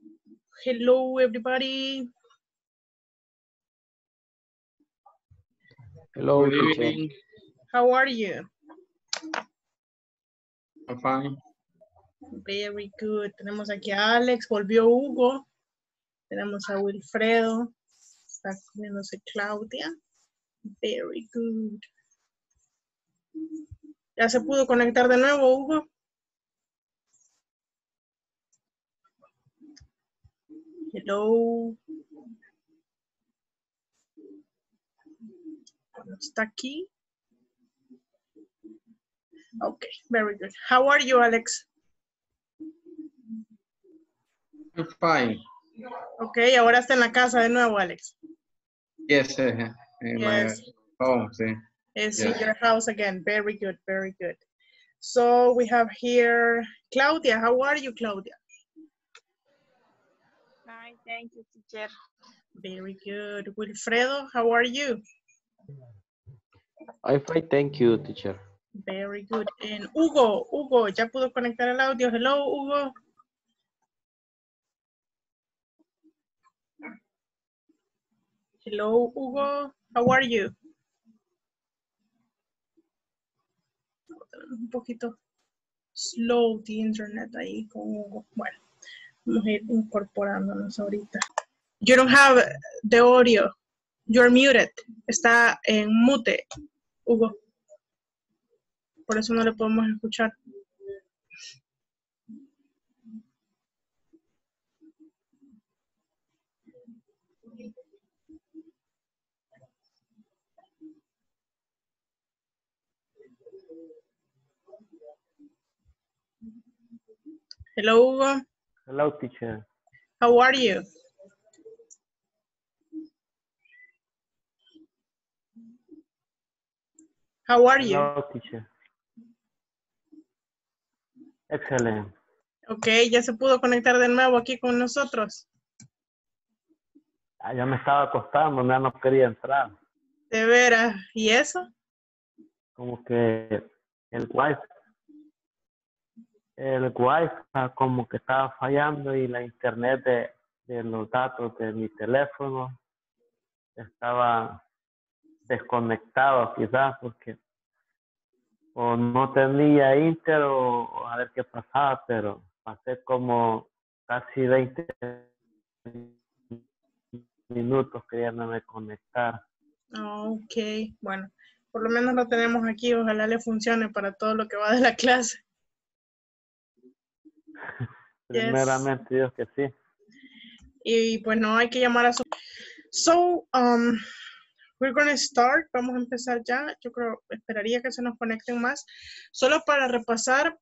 Hello, everybody. Hello, Good teacher. evening. How are you? I'm fine. Very good. Tenemos aquí a Alex, volvió Hugo. Tenemos a Wilfredo. Está comiéndose Claudia. Very good. ¿Ya se pudo conectar de nuevo, Hugo? Hello. ¿Está aquí? Okay, very good. How are you, Alex? I'm fine. Okay, ahora está en la casa de nuevo, Alex. Yes, in Yes. my home, sí. It's Yeah. in your house again. Very good, very good. So we have here Claudia. How are you, Claudia? Hi, thank you, teacher. Very good. Wilfredo, how are you? I'm fine, thank you, teacher. Very good. And Hugo, ¿ya pudo conectar el audio? Hello, Hugo. Hello, Hugo. How are you? Un poquito slow the internet ahí con Hugo. Bueno, vamos a ir incorporándonos ahorita. You don't have the audio. You're muted. Está en mute, Hugo. Por eso no le podemos escuchar. Hello, Hugo. Hello, teacher. How are you? How are you? Hello, teacher. Excellent. Ok, ya se pudo conectar de nuevo aquí con nosotros. Ya me estaba acostando, ya no quería entrar. De veras, ¿y eso? Como que el wifi como que estaba fallando y la internet de los datos de mi teléfono estaba desconectado quizás porque o no tenía Inter o a ver qué pasaba, pero pasé como casi 20 minutos queriéndome conectar. Ok, bueno, por lo menos lo tenemos aquí, ojalá le funcione para todo lo que va de la clase. Primeramente Dios que sí. Y pues no hay que llamar a su... So, we're going to start, vamos a empezar ya, yo creo, esperaría que se nos conecten más. Solo para repasar,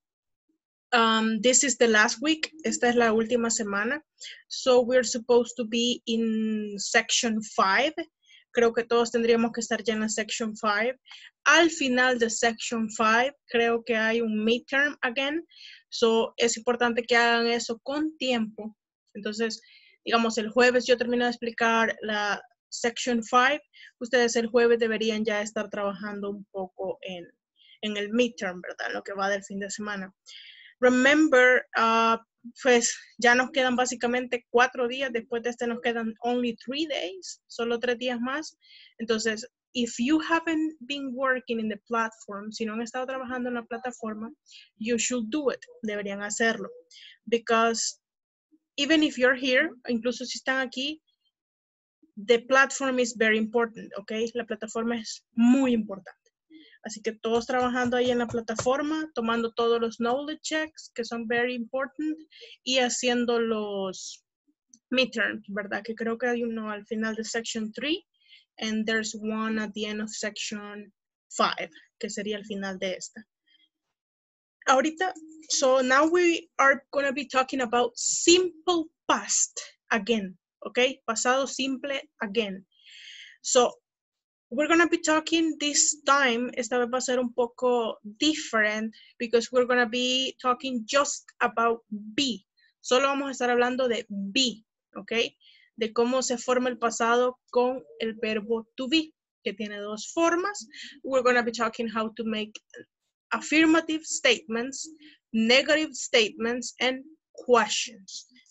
this is the last week, esta es la última semana. So we're supposed to be in section 5. Creo que todos tendríamos que estar ya en la section 5. Al final de section 5, creo que hay un midterm again. So es importante que hagan eso con tiempo. Entonces, digamos, el jueves yo termino de explicar la section 5. Ustedes el jueves deberían ya estar trabajando un poco en el midterm, ¿verdad? Lo que va del fin de semana. Remember, pues ya nos quedan básicamente 4 días, después de este nos quedan only 3 days, solo 3 días más. Entonces, if you haven't been working in the platform, si no han estado trabajando en la plataforma, you should do it, deberían hacerlo. Because even if you're here, incluso si están aquí, the platform is very important, ¿ok? La plataforma es muy importante. Así que todos trabajando ahí en la plataforma, tomando todos los knowledge checks, que son very important, y haciendo los midterms, ¿verdad? Que creo que hay uno al final de section 3, and there's one at the end of section 5, que sería el final de esta. Ahorita, so now we are going to be talking about simple past again, ¿ok? Pasado simple again. So, we're going to be talking this time, esta vez va a ser un poco different because we're going to be talking just about be. Solo vamos a estar hablando de be, ¿ok? De cómo se forma el pasado con el verbo to be, que tiene 2 formas. We're going to be talking how to make affirmative statements, negative statements, and questions.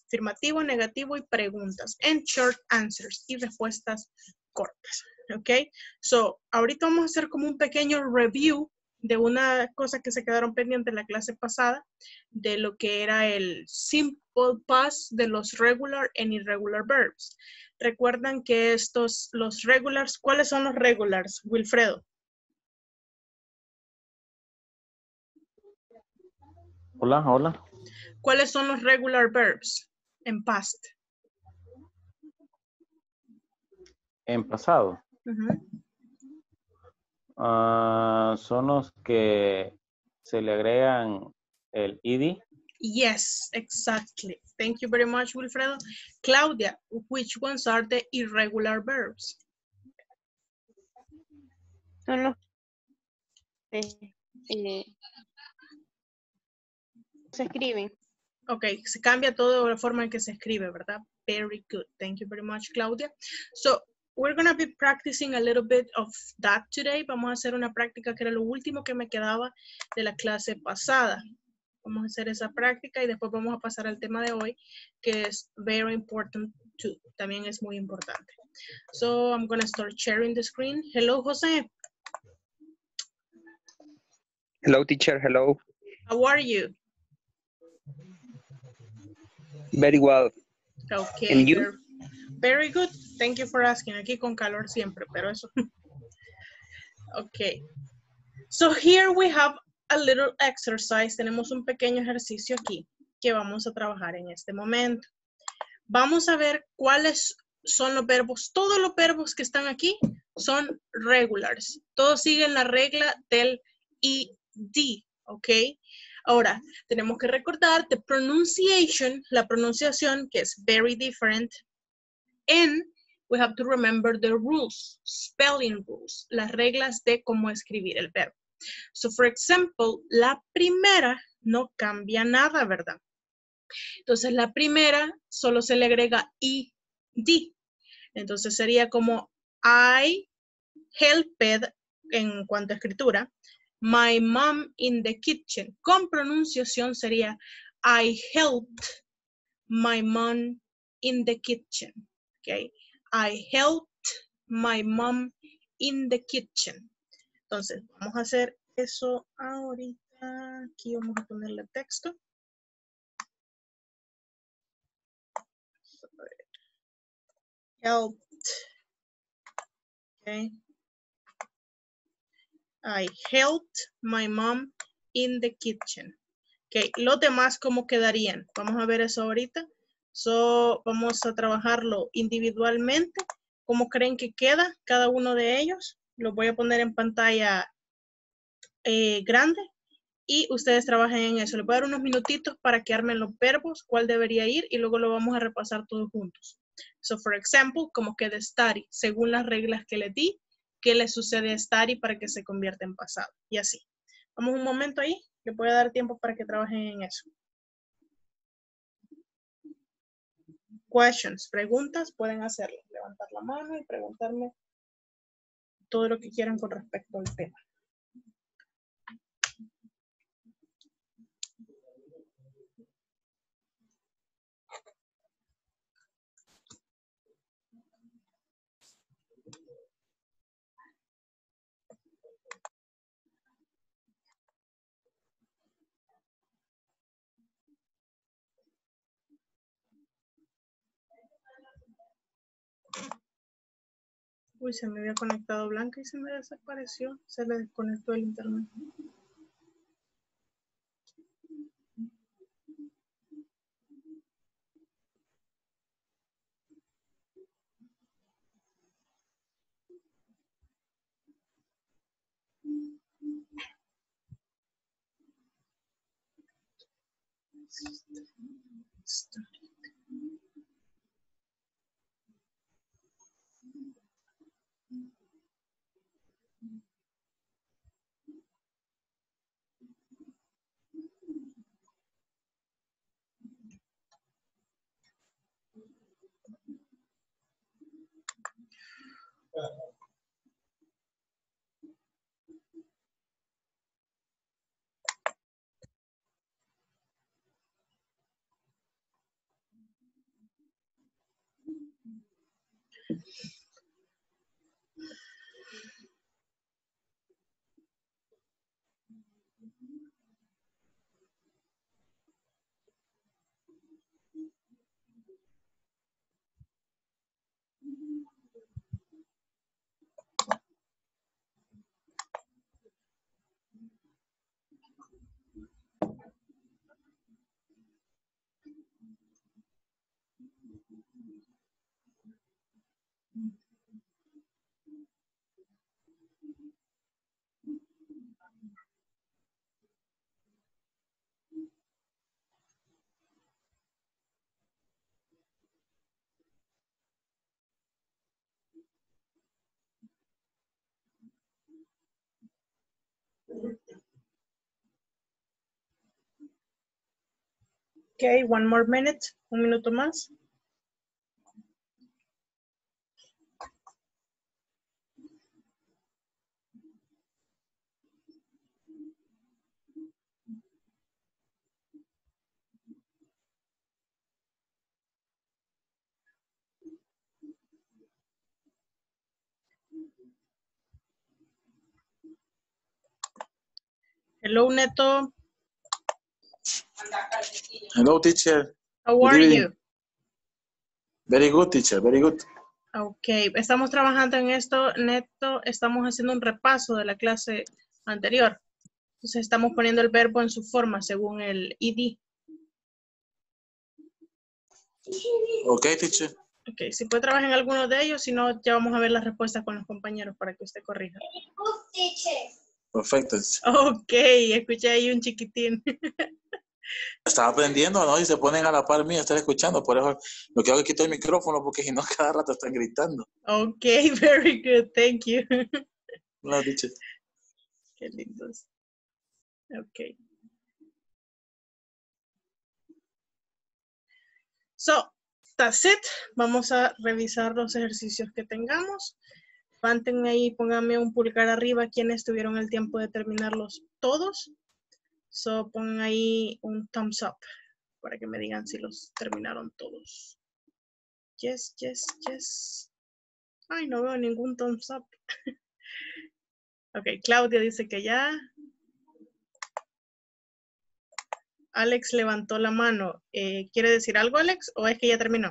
afirmativo, negativo y preguntas. And short answers y respuestas cortas. ¿Ok? So, ahorita vamos a hacer como un pequeño review de una cosa que se quedaron pendientes en la clase pasada, de lo que era el simple past de los regular and irregular verbs. Recuerdan que los regulars, ¿cuáles son los regulars, Wilfredo? Hola, hola. ¿Cuáles son los regular verbs en past? En pasado. Son los que se le agregan el ed. Yes, exactly. Thank you very much, Wilfredo. Claudia, which ones are the irregular verbs? Son los se escriben. Ok, se cambia todo la forma en que se escribe, ¿verdad? Very good. Thank you very much, Claudia. So, we're going to be practicing a little bit of that today. Vamos a hacer una práctica que era lo último que me quedaba de la clase pasada. Vamos a hacer esa práctica y después vamos a pasar al tema de hoy, que es very important too. También es muy importante. So, I'm going to start sharing the screen. Hello, Jose. Hello, teacher. Hello. How are you? Very well. Okay. And you? Very good. Thank you for asking. Aquí con calor siempre, pero eso. Okay. So here we have a little exercise. Tenemos un pequeño ejercicio aquí que vamos a trabajar en este momento. Vamos a ver cuáles son los verbos. Todos los verbos que están aquí son regulars. Todos siguen la regla del ED, ¿ok? Ahora, tenemos que recordar the pronunciation, la pronunciación, que es very different. And we have to remember the rules, spelling rules, las reglas de cómo escribir el verbo. So, for example, la primera no cambia nada, ¿verdad? Entonces, la primera solo se le agrega ed. Entonces, sería como I helped, en cuanto a escritura, my mom in the kitchen. Con pronunciación sería I helped my mom in the kitchen. Okay. I helped my mom in the kitchen. Entonces, vamos a hacer eso ahorita. Aquí vamos a ponerle texto. Helped. Okay. I helped my mom in the kitchen. Ok, los demás, ¿cómo quedarían? Vamos a ver eso ahorita. So, vamos a trabajarlo individualmente. ¿Cómo creen que queda cada uno de ellos? Los voy a poner en pantalla grande y ustedes trabajen en eso. Les voy a dar unos minutitos para que armen los verbos, cuál debería ir y luego lo vamos a repasar todos juntos. So, for example, como queda study, según las reglas que les di, ¿qué le sucede a study para que se convierta en pasado? Y así. Vamos un momento ahí, les voy a dar tiempo para que trabajen en eso. Questions, preguntas, pueden hacerlo. Levantar la mano y preguntarme todo lo que quieran con respecto al tema. Uy, se me había conectado Blanca y se me desapareció. Se le desconectó el internet. Okay, one more minute. Un minuto más. Hello, Neto. Hello, teacher. How Good are evening. you? Very good, teacher. Very good. Ok, estamos trabajando en esto, Neto. Estamos haciendo un repaso de la clase anterior. Entonces estamos poniendo el verbo en su forma según el id. Okay, teacher. Ok, si puede trabajar en alguno de ellos, si no, ya vamos a ver las respuestas con los compañeros para que usted corrija. Perfecto. Ok, escuché ahí un chiquitín. Estaba aprendiendo, ¿no? Y se ponen a la par mía, estar escuchando. Por eso me quedo que quito el micrófono porque si no, cada rato están gritando. Ok, very good, thank you. No, teacher. Qué lindos. Ok. So, that's it. Vamos a revisar los ejercicios que tengamos. Levanten ahí, pónganme un pulgar arriba quienes tuvieron el tiempo de terminarlos todos. So, pongan ahí un thumbs up para que me digan si los terminaron todos. Yes, yes, yes. Ay, no veo ningún thumbs up. Ok, Claudia dice que ya. Alex levantó la mano. ¿Quiere decir algo, Alex? ¿O es que ya terminó?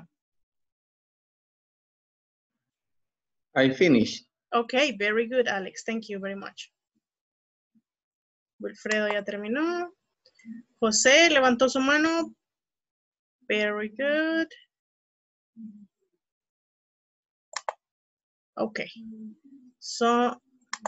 I finished. Okay, very good, Alex. Thank you very much. Wilfredo ya terminó. José levantó su mano. Very good. Okay. So,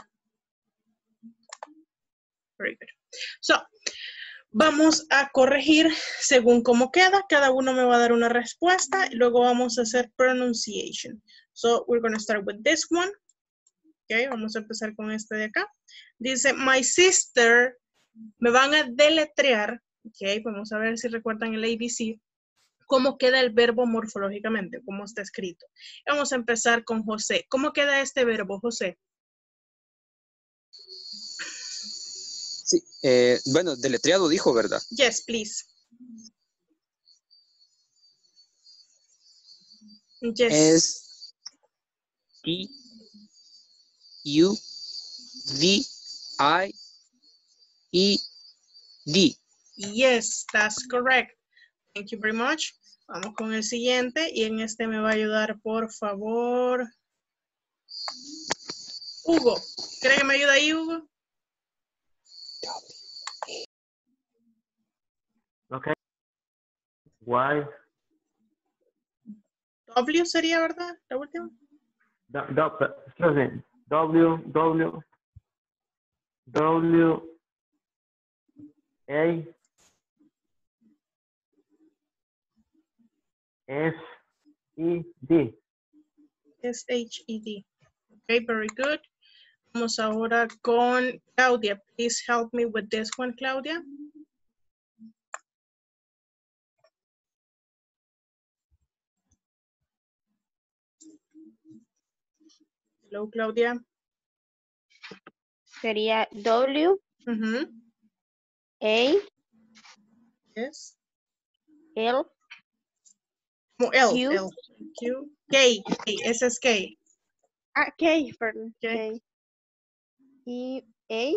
very good. So, vamos a corregir según cómo queda. Cada uno me va a dar una respuesta y luego vamos a hacer pronunciation. So, we're going to start with this one. Okay, vamos a empezar con este de acá. Dice, my sister, me van a deletrear. Ok, vamos a ver si recuerdan el ABC. ¿Cómo queda el verbo morfológicamente? ¿Cómo está escrito? Vamos a empezar con José. ¿Cómo queda este verbo, José? Sí, bueno, deletreado dijo, ¿verdad? Yes, please. Yes. Es T-U-V-I-E-D. Yes, that's correct. Thank you very much. Vamos con el siguiente y en este me va a ayudar, por favor, Hugo. ¿Cree que me ayuda ahí, Hugo? Okay. Why? W sería, ¿verdad? La última. Excuse me. W A S E D. S-H-E-D. Okay, very good. Vamos ahora con Claudia. Please help me with this one, Claudia. Hello, Claudia. Sería W, A, Yes. L, Como L, Q. L, Q, K, ese es K. Ah, K, perdón. K. K. Y A.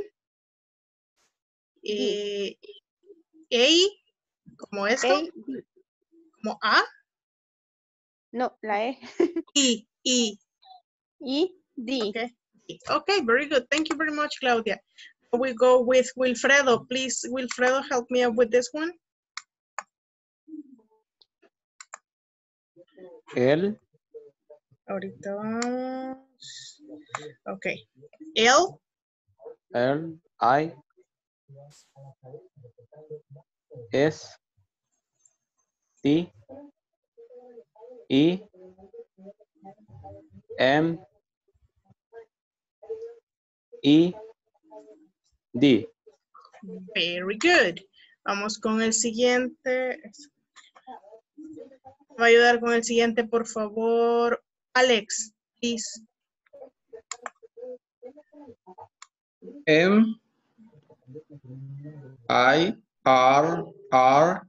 A, como esto, A, D. como A, No, la E. E, Y D. okay. Okay, very good. Thank you very much, Claudia. We go with Wilfredo. Please, Wilfredo, help me out with this one. L, Ahorita vamos. Okay. L, L, I, S, T, E, M, E, D. very good. Vamos con el siguiente. ¿Me va a ayudar con el siguiente, por favor? Alex, please. M, I, R,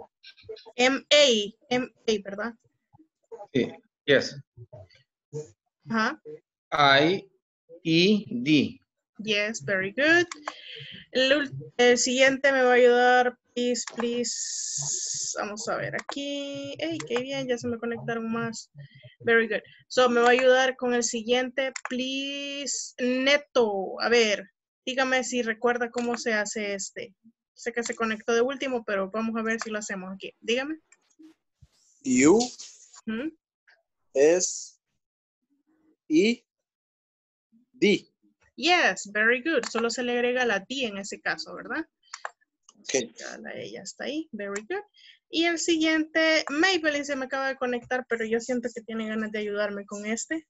M-A, ¿verdad? yes, Ajá. I, E, D. Yes, very good. El siguiente me va a ayudar, please, please. Vamos a ver aquí. Hey, qué bien, ya se me conectaron más. Very good. So, me va a ayudar con el siguiente, please. Neto, a ver, dígame si recuerda cómo se hace este. Sé que se conectó de último, pero vamos a ver si lo hacemos aquí. Dígame. U, ¿Mm? S, E, D. Yes, very good. Solo se le agrega la D en ese caso, ¿verdad? Okay. Ya la ella está ahí. Very good. Y el siguiente, Maybelline se me acaba de conectar, pero yo siento que tiene ganas de ayudarme con este.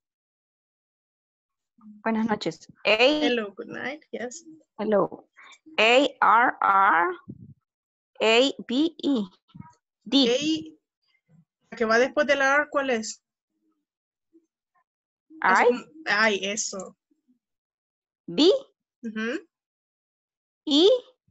Buenas noches. Hello, good night. Yes. Hello. A-R-R-A-B-E. D. La que va después de la R, ¿cuál es? Es I. como- ay, eso. B. Ujú. E.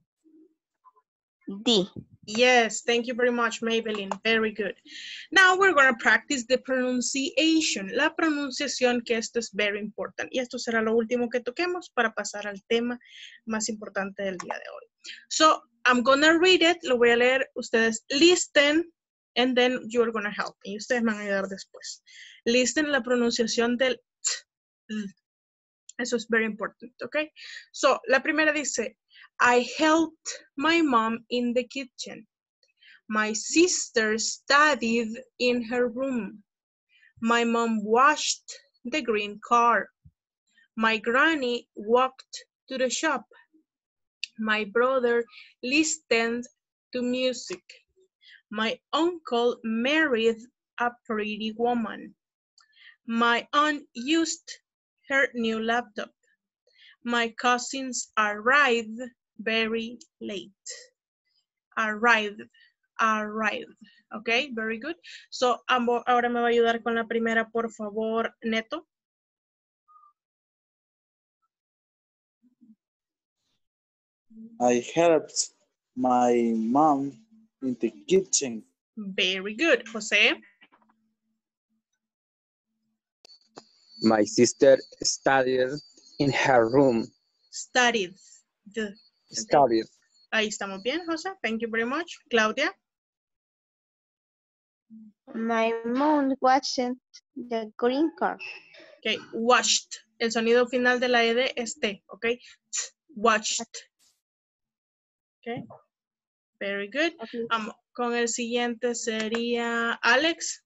D. Yes, thank you very much, Maybelline. Very good. Now we're going to practice the pronunciation. La pronunciación, que esto es very important. Y esto será lo último que toquemos para pasar al tema más importante del día de hoy. So, I'm going to read it. Lo voy a leer. Ustedes listen, and then you're going to help me. Y ustedes me van a ayudar después. Listen la pronunciación del t. Eso es very important, okay? So, la primera dice, I helped my mom in the kitchen. My sister studied in her room. My mom washed the green car. My granny walked to the shop. My brother listened to music. My uncle married a pretty woman. My aunt used her new laptop. My cousins arrived very late. Arrived. Ok, very good. So, ahora me va a ayudar con la primera, por favor, Neto. I helped my mom in the kitchen. Very good. José. My sister studied in her room. Studied. Studied. Ahí estamos bien, José. Thank you very much. Claudia. My mom watched the green car. Ok, watched. El sonido final de la ED es T, ok. Watched. Ok. Very good. Okay. Con el siguiente sería Alex.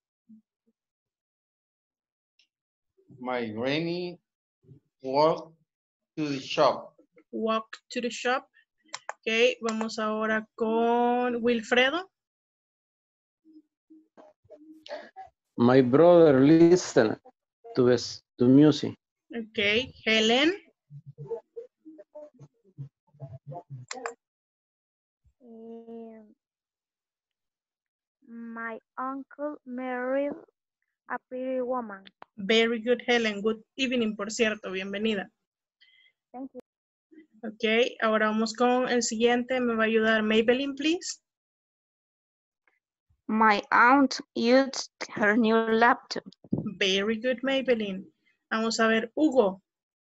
My granny walked to the shop. Walk to the shop. Ok, vamos ahora con Wilfredo. My brother listened to music. Ok, Helen. My uncle married a pretty woman. Very good, Helen. Good evening, por cierto. Bienvenida. Thank you. Ok, ahora vamos con el siguiente. Me va a ayudar Maybelline, please. My aunt used her new laptop. Very good, Maybelline. Vamos a ver, Hugo.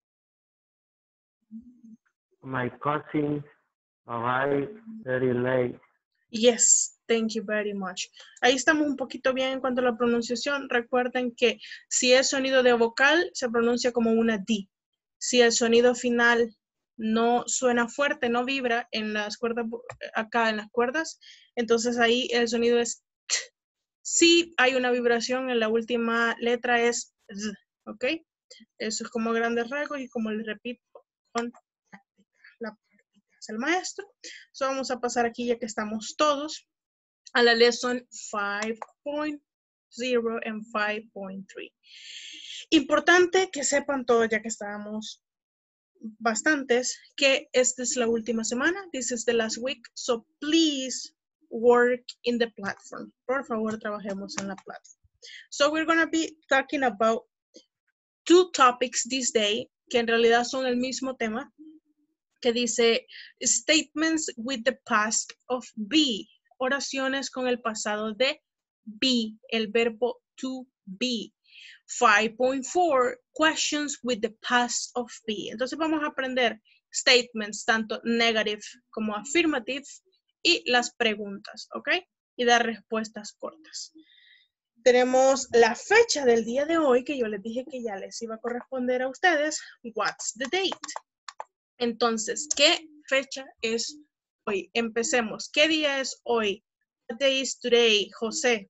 My cousin arrived very late. Yes, thank you very much. Ahí estamos un poquito bien en cuanto a la pronunciación. Recuerden que si es sonido de vocal, se pronuncia como una D. Si el sonido final no suena fuerte, no vibra en las cuerdas, acá en las cuerdas, entonces ahí el sonido es T. Si hay una vibración en la última letra es Z, ¿ok? Eso es como grandes rasgos y como les repito, con práctica. La práctica es el maestro. So vamos a pasar aquí ya que estamos todos a la lesson 5.0 and 5.3. Importante que sepan todos, ya que estábamos bastantes, que esta es la última semana. This is the last week. So please work in the platform. Por favor, trabajemos en la platform. So we're going to be talking about 2 topics this day, que en realidad son el mismo tema, que dice statements with the past of be. Oraciones con el pasado de be, el verbo to be. 5.4, questions with the past of be. Entonces vamos a aprender statements, tanto negative como affirmative, y las preguntas, ¿ok? Y dar respuestas cortas. Tenemos la fecha del día de hoy, que yo les dije que ya les iba a corresponder a ustedes. What's the date? Entonces, ¿qué fecha es hoy? Empecemos. ¿Qué día es hoy? What day is today, José?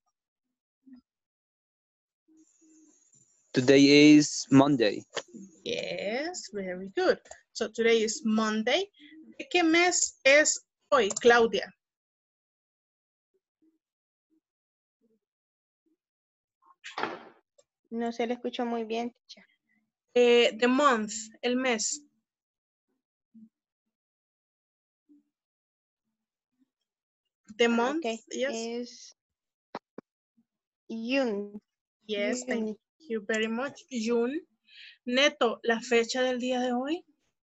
Today is Monday. Yes, very good. So today is Monday. ¿De qué mes es hoy, Claudia? No se le escuchó muy bien, teacher. The month, el mes. The month, Okay. yes. Es June. Yes, thank June. you very much. June. Neto, la fecha del día de hoy.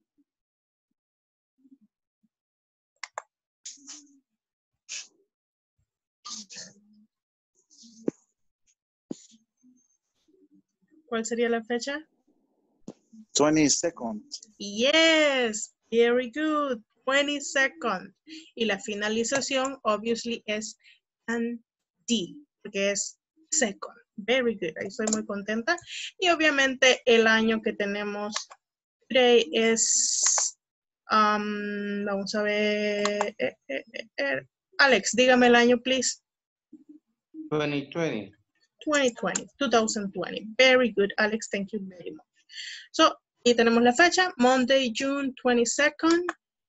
¿Cuál sería la fecha? 22nd. Yes, very good. 22nd. Y la finalización, obviously, es and D, porque es second. Very good. Ahí estoy muy contenta. Y obviamente el año que tenemos today es, vamos a ver, Alex, dígame el año, please. 2020. 2020. Very good, Alex. Thank you very much. So, y tenemos la fecha, Monday, June 22nd,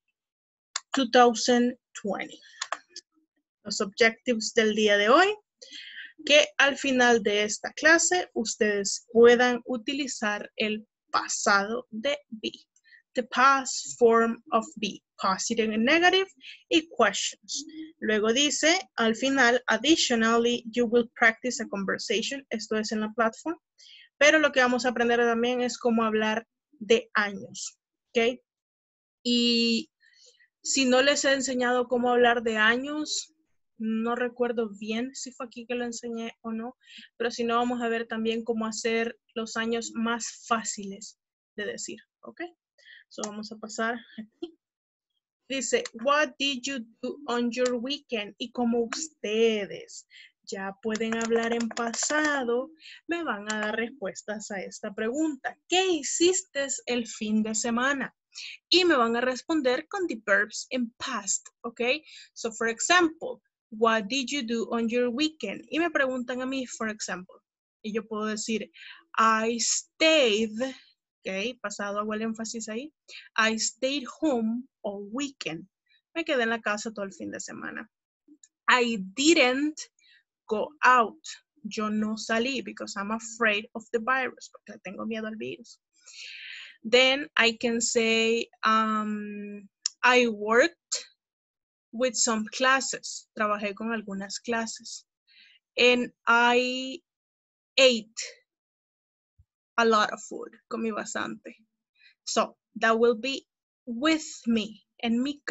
2020. Los objectives del día de hoy, que al final de esta clase ustedes puedan utilizar el pasado de be. The past form of be, positive and negative, y questions. Luego dice, al final, additionally, you will practice a conversation. Esto es en la plataforma. Pero lo que vamos a aprender también es cómo hablar de años, ¿ok? Y si no les he enseñado cómo hablar de años, no recuerdo bien si fue aquí que lo enseñé o no, pero si no, vamos a ver también cómo hacer los años más fáciles de decir, ¿ok? So vamos a pasar aquí. Dice, what did you do on your weekend? Y como ustedes ya pueden hablar en pasado, me van a dar respuestas a esta pregunta. ¿Qué hiciste el fin de semana? Y me van a responder con the verbs in past, ¿ok? So, for example, what did you do on your weekend? Y me preguntan a mí, for example. Y yo puedo decir, I stayed, ¿ok? Pasado hago el énfasis ahí. I stayed home all weekend. Me quedé en la casa todo el fin de semana. I didn't go out. Yo no salí because I'm afraid of the virus, porque tengo miedo al virus. Then I can say, I worked with some classes. Trabajé con algunas clases. And I ate a lot of food. Comí bastante. So, that will be with me. En mi caso,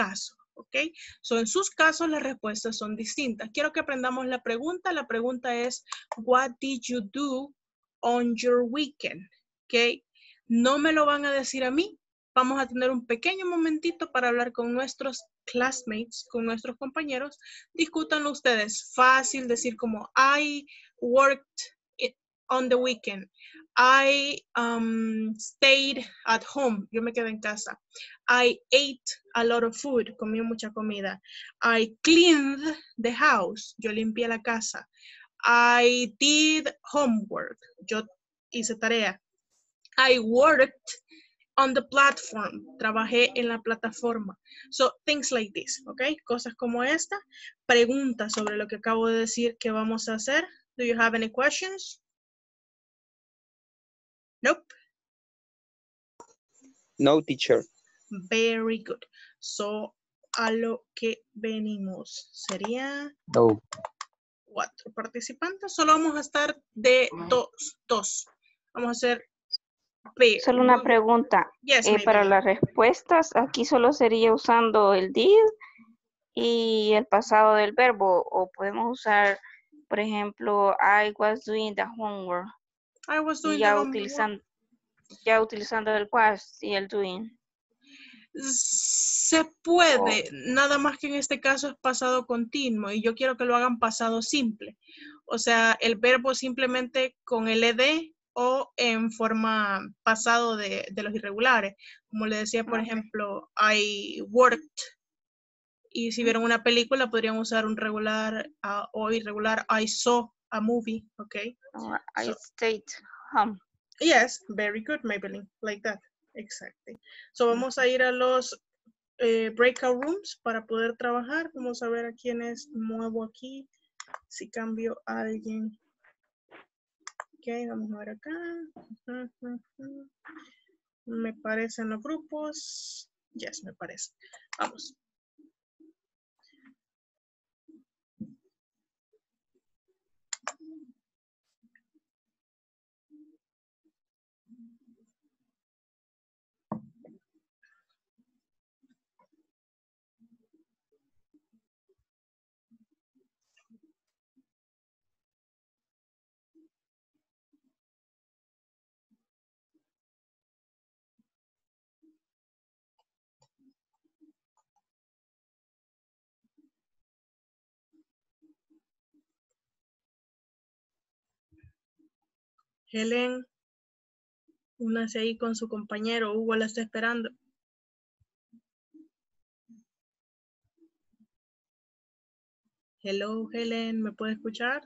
¿ok? So, en sus casos las respuestas son distintas. Quiero que aprendamos la pregunta. La pregunta es, what did you do on your weekend? ¿Ok? No me lo van a decir a mí. Vamos a tener un pequeño momentito para hablar con nuestros classmates, con nuestros compañeros. Discútanlo ustedes. Fácil decir como, I worked on the weekend. I stayed at home. Yo me quedé en casa. I ate a lot of food. Comí mucha comida. I cleaned the house. Yo limpié la casa. I did homework. Yo hice tarea. I worked on the platform. Trabajé en la plataforma. So, things like this, ¿ok? Cosas como esta. Preguntas sobre lo que acabo de decir que vamos a hacer. Do you have any questions? Nope. No, teacher. Very good. So, a lo que venimos sería No. 4 participantes. Solo vamos a estar de dos. Vamos a hacer Solo una pregunta. Yes, Para Maybelline. las respuestas, aquí solo sería usando el did y el pasado del verbo. O podemos usar, por ejemplo, I was doing the homework. I was Y doing ya the homework. utilizando el was y el doing. Se puede, nada más que en este caso es pasado continuo y yo quiero que lo hagan pasado simple. O sea, el verbo simplemente con el ed o en forma pasado de los irregulares. Como le decía, por ejemplo, I worked. Y si vieron una película, podrían usar un regular o irregular, I saw a movie, ¿ok? I stayed home. Yes, very good, Maybelline, like that, exactly. So vamos a ir a los breakout rooms para poder trabajar. Vamos a ver a quiénes muevo aquí, si cambio a alguien. Ok, vamos a ver acá. Me parecen los grupos. Yes, me parece. Vamos. Helen, únase ahí con su compañero. Hugo la está esperando. Hello, Helen, ¿me puede escuchar?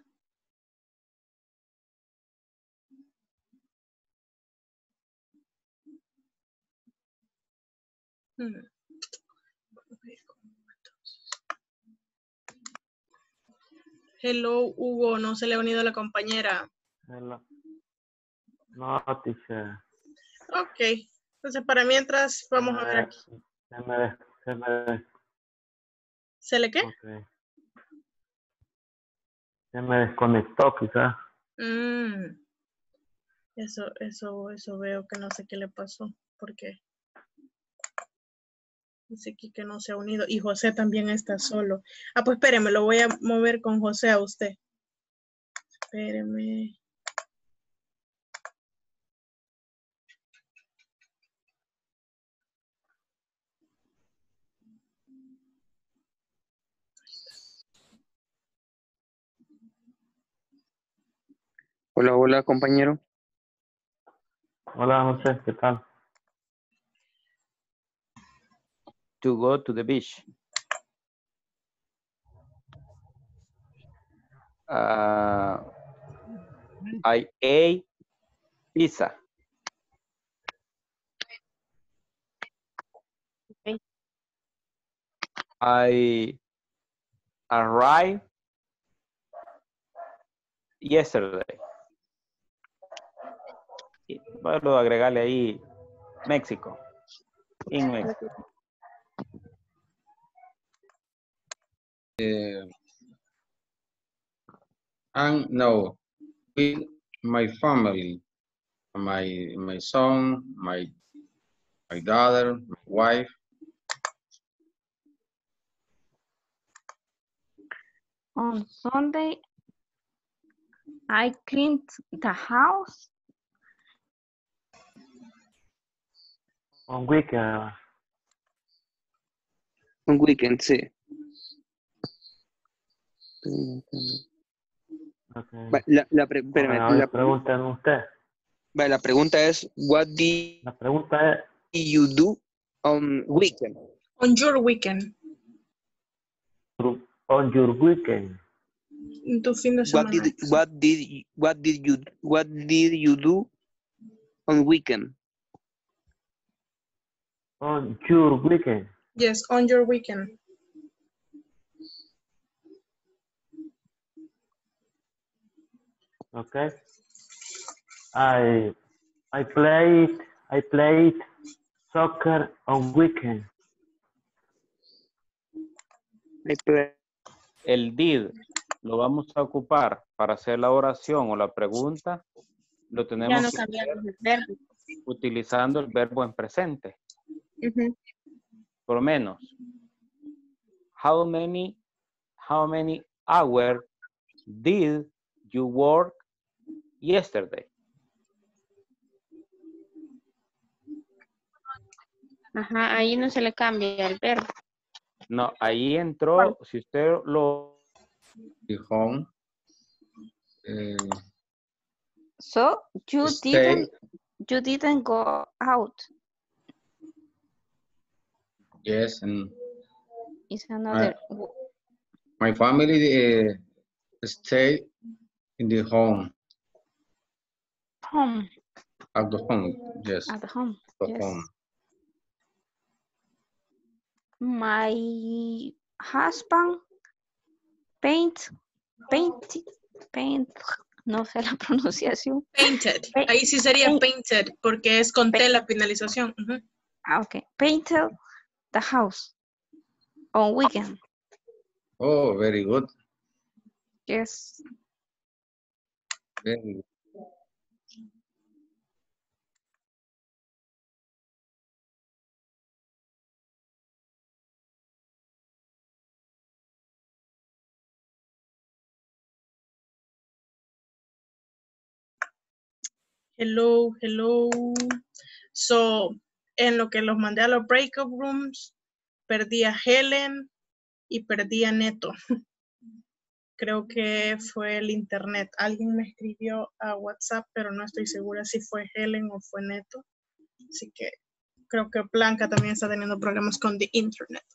Hello, Hugo, no se le ha unido la compañera. Hello. No, teacher. Ok, entonces para mientras vamos a ver aquí. ¿Se le qué? Okay. Se me desconectó quizás. Eso veo que no sé qué le pasó. ¿Por qué? Dice aquí que no se ha unido. Y José también está solo. Ah, pues espéreme, lo voy a mover con José a usted. Espéreme. Hola, hola, compañero. Hola, José, ¿qué tal? To go to the beach. I ate pizza. Okay. I arrived yesterday. Y puedo agregarle ahí México. In Mexico. And no, with my family, my son, my daughter, my wife. On Sunday, I cleaned the house. On weekend. Un weekend, sí. Okay. Espérame, Ahora pregunten usted. la pregunta es, what did La pregunta es, you do on weekend? On your weekend. on your weekend. En tu fin de semana. What did you do on weekend? On your weekend. Yes, on your weekend. Okay. I played soccer on weekend. El did lo vamos a ocupar para hacer la oración o la pregunta. Lo Ya tenemos no que cambiamos hacer el verbo. utilizando el verbo en presente. Ujú. Por lo menos. How many hours did you work yesterday? Ajá, ahí no se le cambia el verbo. No, ahí entró, si usted lo... The home. So you Stay. didn't go out. Yes, and It's another. my family stay in the home. Home. At the home, yes. At home. The Yes. home. My husband paint, no sé la pronunciación. Painted. Paint. Ahí sí sería Paint. painted porque es con T Paint. la finalización. Ujú. Ah, okay. Painted the house on weekend. Oh, very good. Yes. Very good. Hello, hello. So, en lo que los mandé a los breakout rooms, perdí a Helen y perdí a Neto. Creo que fue el internet. Alguien me escribió a WhatsApp, pero no estoy segura si fue Helen o fue Neto. Así que creo que Blanca también está teniendo problemas con the internet.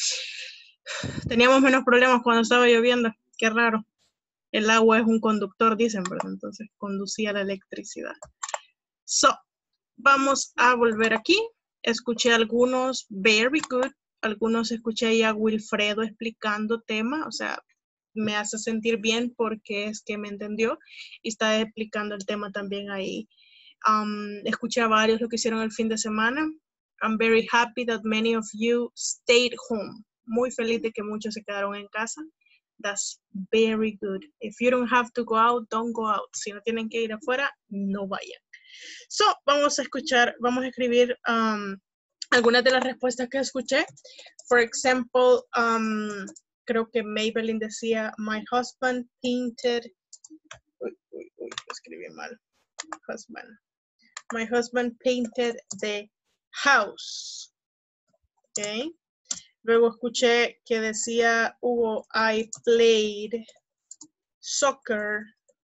Teníamos menos problemas cuando estaba lloviendo. Qué raro. El agua es un conductor, dicen, ¿verdad? Entonces conducía la electricidad. So, vamos a volver aquí. Escuché algunos very good. Algunos escuché ahí a Wilfredo explicando tema. O sea, me hace sentir bien porque es que me entendió. Y está explicando el tema también ahí. Escuché a varios lo que hicieron el fin de semana. I'm very happy that many of you stayed home. Muy feliz de que muchos se quedaron en casa. That's very good. If you don't have to go out, don't go out. Si no tienen que ir afuera, no vayan. So, vamos a escribir algunas de las respuestas que escuché. For example, creo que Maybelline decía, my husband painted, escribí mal, husband. My husband painted the house. Okay. Luego escuché que decía Hugo, I played soccer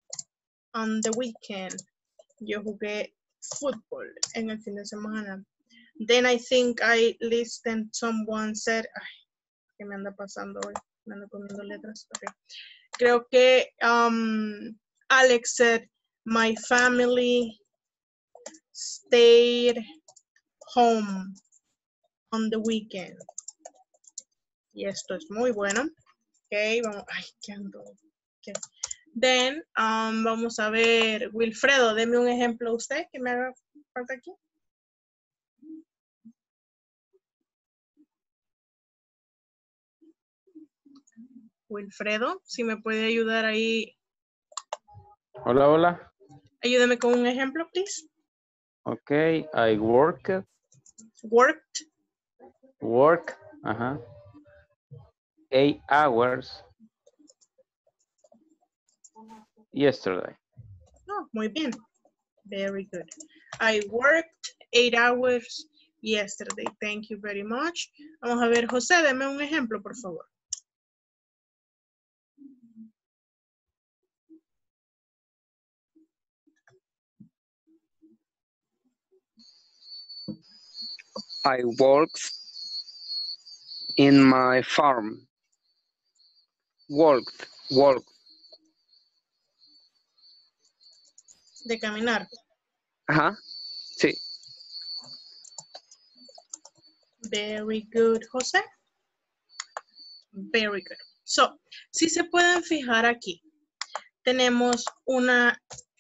on the weekend. Yo jugué fútbol en el fin de semana. Then I think I listened someone said, ay, ¿qué me anda pasando hoy? Me ando comiendo letras. Okay. Creo que Alex said, my family stayed home on the weekend. Y esto es muy bueno. Ok, vamos. Ay, ¿qué ando? Okay. Then, vamos a ver. Wilfredo, deme un ejemplo usted que me haga falta aquí. Wilfredo, si me puede ayudar ahí. Hola, hola. Ayúdame con un ejemplo, please. Okay, I worked. Work, 8 hours Yesterday. Oh, muy bien. Very good. I worked 8 hours yesterday. Thank you very much. Vamos a ver, José, deme un ejemplo, por favor. I worked in my farm. Worked. De caminar. Ajá. Sí. Very good, José. Very good. So, si se pueden fijar aquí, tenemos una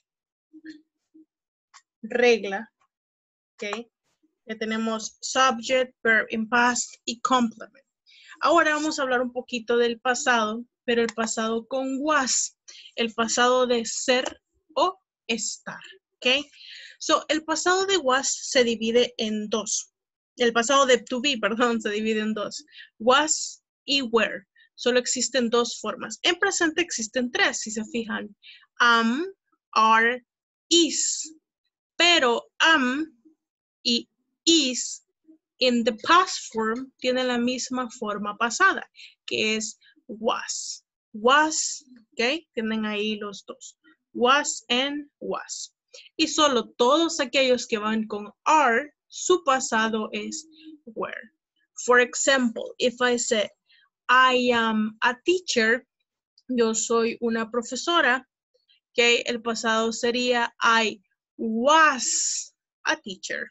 regla, ¿ok? Que tenemos subject, verb in past y complement. Ahora vamos a hablar un poquito del pasado, pero el pasado con was, el pasado de ser o estar, ¿ok? So, el pasado de was se divide en dos. El pasado de to be, perdón, se divide en dos. Was y were. Solo existen dos formas. En presente existen tres, si se fijan. Am, are, is. Pero am y is in the past form tienen la misma forma pasada, que es was. Was, ¿ok? Tienen ahí los dos. Was and was. Y solo todos aquellos que van con are, su pasado es were. For example, if I say, I am a teacher, yo soy una profesora, ¿ok? El pasado sería I was a teacher.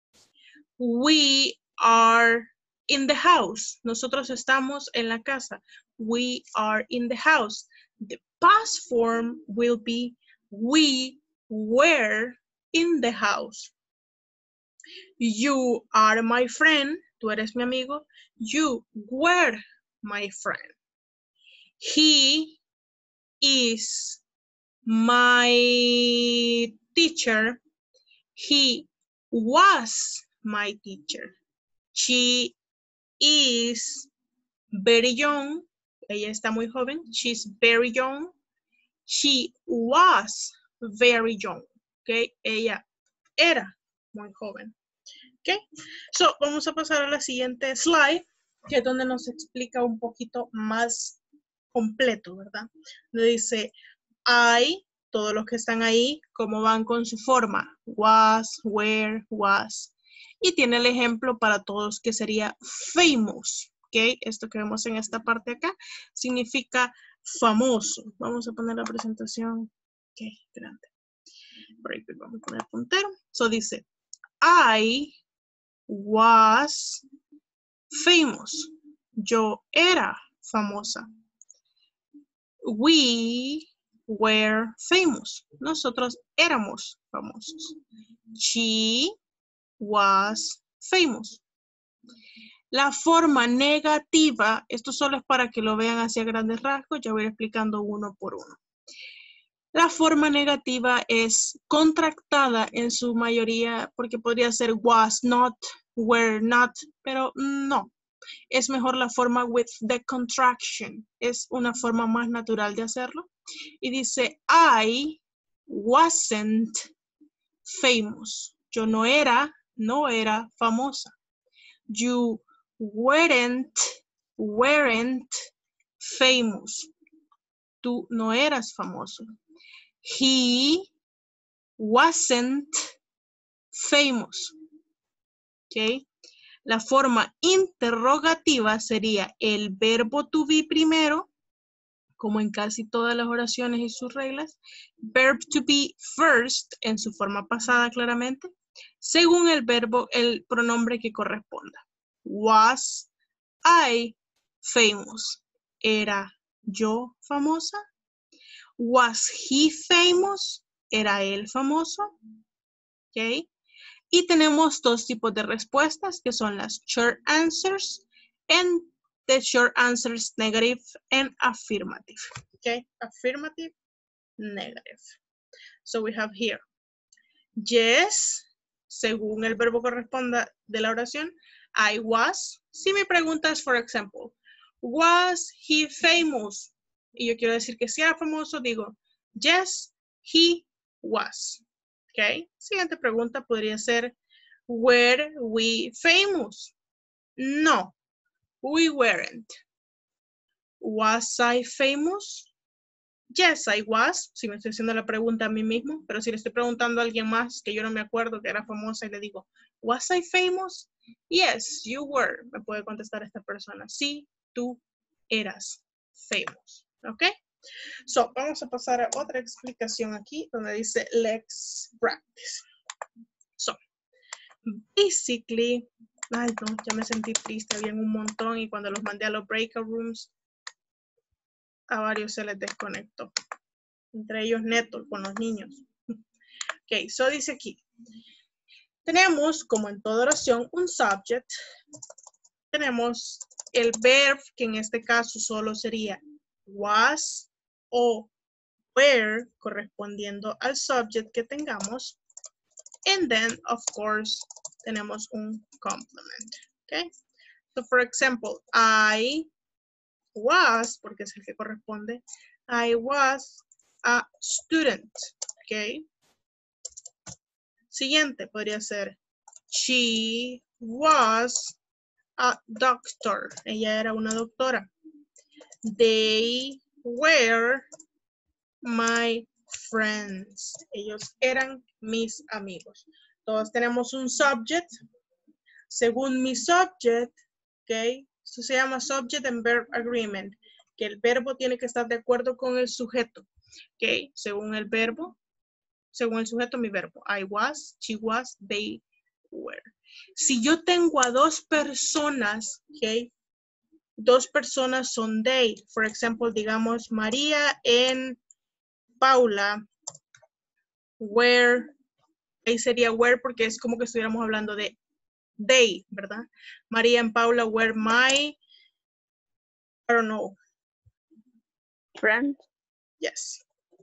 We are in the house. Nosotros estamos en la casa. We are in the house. The past form will be we were in the house. You are my friend. Tú eres mi amigo. You were my friend. He is my teacher. He was my teacher. She is very young. Ella está muy joven. She's very young. She was very young. Okay. Ella era muy joven. Okay. So, vamos a pasar a la siguiente slide, que es donde nos explica un poquito más completo, ¿verdad? Donde dice, I, todos los que están ahí, cómo van con su forma. Was, were, was. Y tiene el ejemplo para todos que sería famous. ¿Ok? Esto que vemos en esta parte acá significa famoso. Vamos a poner la presentación. Ok, grande. Very good. Vamos a poner puntero. So dice, I was famous. Yo era famosa. We were famous. Nosotros éramos famosos. She was famous. La forma negativa, esto solo es para que lo vean hacia grandes rasgos, ya voy a ir explicando uno por uno. La forma negativa es contractada en su mayoría, porque podría ser was not, were not, pero no. Es mejor la forma with the contraction. Es una forma más natural de hacerlo. Y dice, I wasn't famous. Yo no era famosa. You weren't famous. Tú no eras famoso. He wasn't famous. ¿Ok? La forma interrogativa sería el verbo to be primero, como en casi todas las oraciones y sus reglas. Verb to be first, en su forma pasada claramente, según el verbo, el pronombre que corresponda. Was I famous? ¿Era yo famosa? Was he famous? ¿Era él famoso? ¿Ok? Y tenemos dos tipos de respuestas, que son las short answers and the short answers negative and affirmative. Okay, affirmative, negative. So we have here, yes, según el verbo corresponda de la oración, I was. Si mi pregunta es, for example, was he famous? Y yo quiero decir que si era famoso, digo, Yes, he was. Ok. Siguiente pregunta podría ser, were we famous? No, we weren't. Was I famous? Yes, I was. Si me estoy haciendo la pregunta a mí mismo, pero si le estoy preguntando a alguien más que yo no me acuerdo que era famosa y le digo, was I famous? Yes, you were. Me puede contestar esta persona. Sí, tú eras famous. ¿Ok? So, vamos a pasar a otra explicación aquí donde dice let's practice. So, basically, ay no, ya me sentí triste, habían un montón y cuando los mandé a los breakout rooms, a varios se les desconectó. Entre ellos Neto con los niños. Ok, so dice aquí. Tenemos, como en toda oración, un subject. Tenemos el verb, que en este caso solo sería was o were, correspondiendo al subject que tengamos. And then, of course, tenemos un complement. Okay? So, for example, I was, porque es el que corresponde, I was a student. Okay? Siguiente podría ser, she was a doctor. Ella era una doctora. They were my friends. Ellos eran mis amigos. Todos tenemos un subject. Según mi subject, ¿ok? Esto se llama subject and verb agreement, que el verbo tiene que estar de acuerdo con el sujeto, ¿ok? Según el verbo, según el sujeto, mi verbo. I was, she was, they were. Si yo tengo a dos personas, ¿ok? Dos personas son they. For example, digamos, María and Paula were. Ahí sería were porque es como que estuviéramos hablando de they, ¿verdad? María and Paula were my, I don't know. Friend. Yes.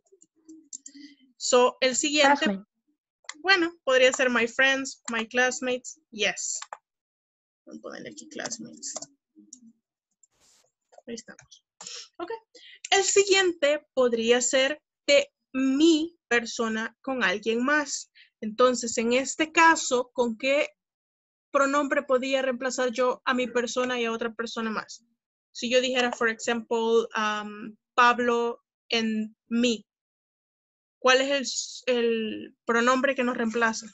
So, el siguiente, Classmate. bueno, podría ser my friends, my classmates, yes. Vamos a ponerle aquí classmates. Ahí estamos. Ok. El siguiente podría ser de mi persona con alguien más. Entonces, en este caso, ¿con qué pronombre podía reemplazar yo a mi persona y a otra persona más? Si yo dijera, for example, Pablo and me, ¿cuál es el pronombre que nos reemplaza?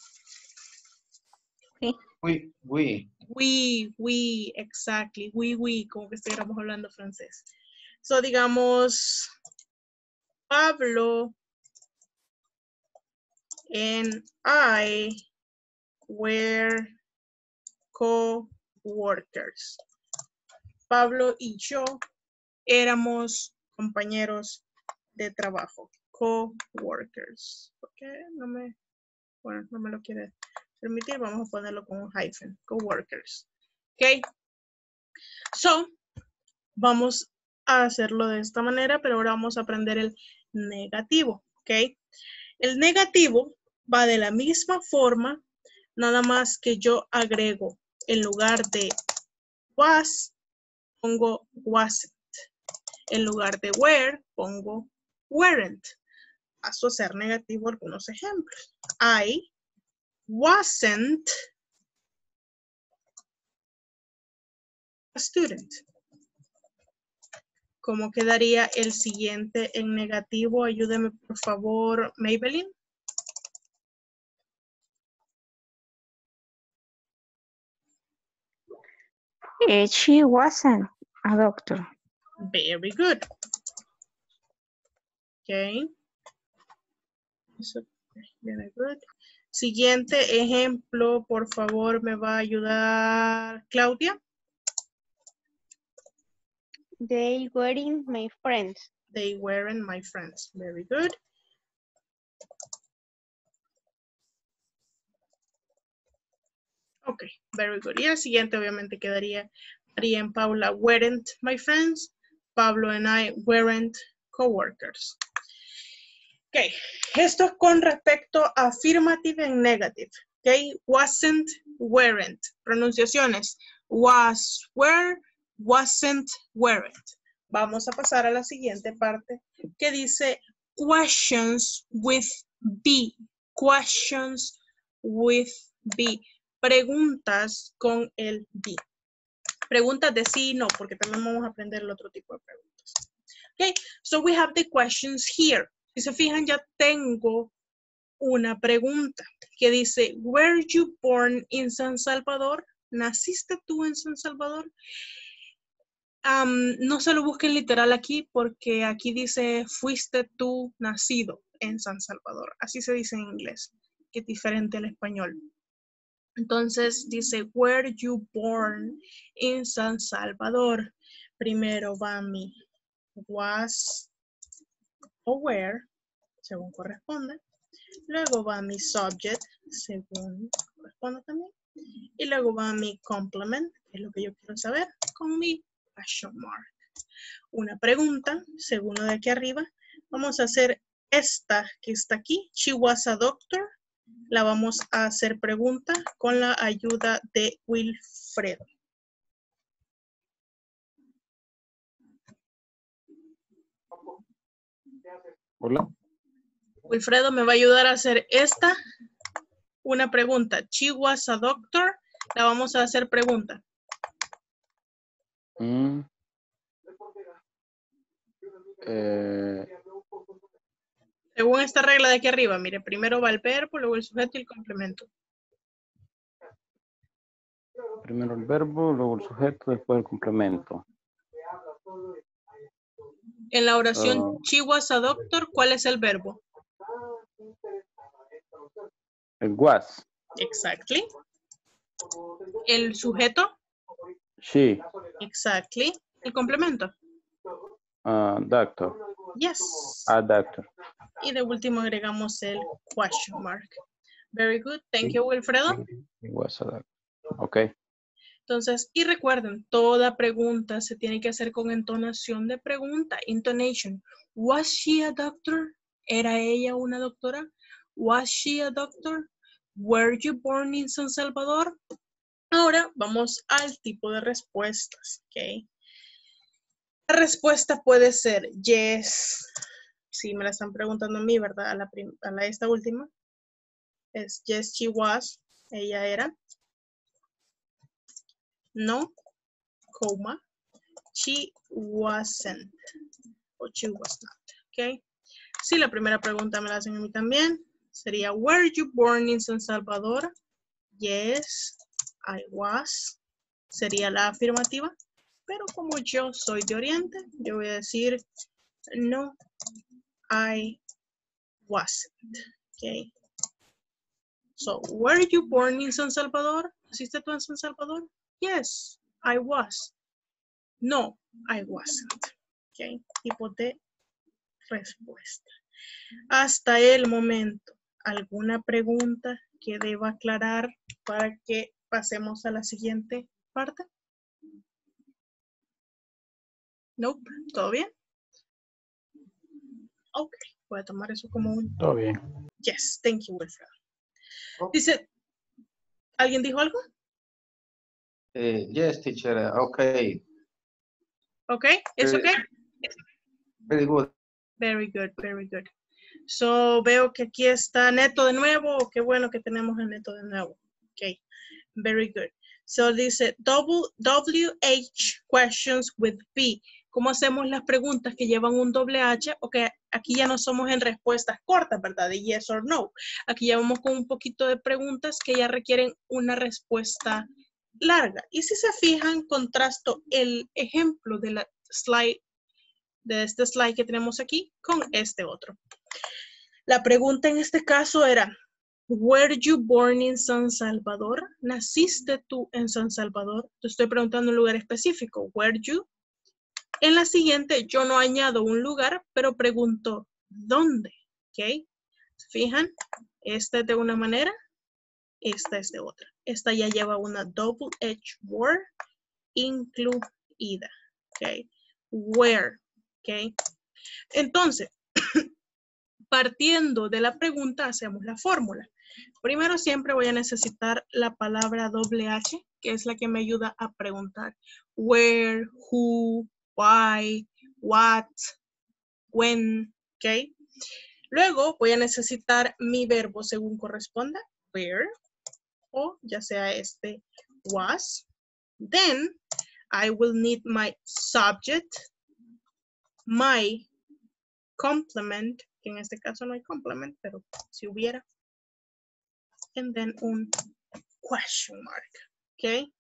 We. We, exactly. We, como que estuviéramos hablando francés. So, digamos, Pablo and I were co-workers. Pablo y yo éramos compañeros de trabajo. Co-workers. ¿Por qué no me lo quiere permitir? Vamos a ponerlo con un hyphen. Co-workers. Ok. So, vamos a hacerlo de esta manera, pero ahora vamos a aprender el negativo. Ok. El negativo va de la misma forma, nada más que yo agrego en lugar de was, pongo wasn't. En lugar de were, pongo weren't. Paso a ser negativo algunos ejemplos. I wasn't a student. ¿Cómo quedaría el siguiente en negativo? Ayúdeme, por favor, Maybelline. She wasn't a doctor. Very good. Okay. Very good. Siguiente ejemplo, por favor, me va a ayudar Claudia. They weren't my friends. They weren't my friends. Very good. Ok, very good. Y el siguiente obviamente quedaría María and Paula weren't my friends. Pablo and I weren't co-workers. Ok, esto es con respecto a affirmative and negative. Ok, wasn't, weren't. Pronunciaciones. Was, were, wasn't, weren't. Vamos a pasar a la siguiente parte que dice questions with B. Questions with B. Preguntas con el B. Preguntas de sí y no, porque también vamos a aprender el otro tipo de preguntas. Okay, so we have the questions here. Si se fijan, ya tengo una pregunta que dice, were you born in San Salvador? ¿Naciste tú en San Salvador? No se lo busquen literal aquí porque aquí dice, fuiste tú nacido en San Salvador. Así se dice en inglés, que es diferente al español. Entonces dice, were you born in San Salvador? Primero va mi was o where, según corresponde. Luego va mi subject, según corresponde también. Y luego va mi complement, que es lo que yo quiero saber, con mi question mark. Una pregunta, según lo de aquí arriba. Vamos a hacer esta que está aquí. She was a doctor. La vamos a hacer pregunta con la ayuda de Wilfredo. Hola. Wilfredo me va a ayudar a hacer esta. Una pregunta. She was a doctor. La vamos a hacer pregunta. Según esta regla de aquí arriba, mire, primero va el verbo, luego el sujeto y el complemento. Primero el verbo, luego el sujeto, después el complemento. En la oración she was a doctor, ¿cuál es el verbo? El was. Exactly. El sujeto. She. Exactly. El complemento. Doctor. Yes. A doctor. Y de último agregamos el question mark. Very good. Thank you, Wilfredo. It was a doctor. Ok. Entonces, y recuerden, toda pregunta se tiene que hacer con entonación de pregunta. Intonation. Was she a doctor? ¿Era ella una doctora? Was she a doctor? Were you born in San Salvador? Ahora vamos al tipo de respuestas. Okay. La respuesta puede ser yes. Si me la están preguntando a mí, ¿verdad? A esta última. Es yes, she was. Ella era. No, coma. She wasn't. O she was not. Okay. Si la primera pregunta me la hacen a mí también, sería, were you born in San Salvador? Yes, I was. Sería la afirmativa. Pero como yo soy de Oriente, yo voy a decir, no, I wasn't. Okay. So, were you born in San Salvador? ¿Naciste tú en San Salvador? Yes, I was. No, I wasn't. Okay. Tipo de respuesta. Hasta el momento, ¿alguna pregunta que deba aclarar para que pasemos a la siguiente parte? Nope, ¿todo bien? Ok, voy a tomar eso como un... Todo bien. Yes, thank you, Wilfredo. Dice, ¿alguien dijo algo? Yes, teacher. Okay. Okay, it's okay? Very good. Very good, very good. So, veo que aquí está Neto de nuevo. Qué bueno que tenemos a Neto de nuevo. Okay, very good. So, dice, WH questions with B. ¿Cómo hacemos las preguntas que llevan un doble H? Ok, aquí ya no somos en respuestas cortas, ¿verdad? De yes or no. Aquí ya vamos con un poquito de preguntas que ya requieren una respuesta larga. Y si se fijan, contrasto el ejemplo de la slide, de este slide que tenemos aquí, con este otro. La pregunta en este caso era, were you born in San Salvador? ¿Naciste tú en San Salvador? Te estoy preguntando un lugar específico. Were you? En la siguiente, yo no añado un lugar, pero pregunto, ¿dónde? ¿Ok? Fijan, esta es de una manera, esta es de otra. Esta ya lleva una double H word incluida. ¿Ok? Where. ¿Ok? Entonces, partiendo de la pregunta, hacemos la fórmula. Primero siempre voy a necesitar la palabra doble H, que es la que me ayuda a preguntar. Where, who, why, what, when, ¿ok? Luego voy a necesitar mi verbo según corresponda, where, o ya sea este was. Then I will need my subject, my complement, que en este caso no hay complement, pero si hubiera, and then un question mark, ¿ok?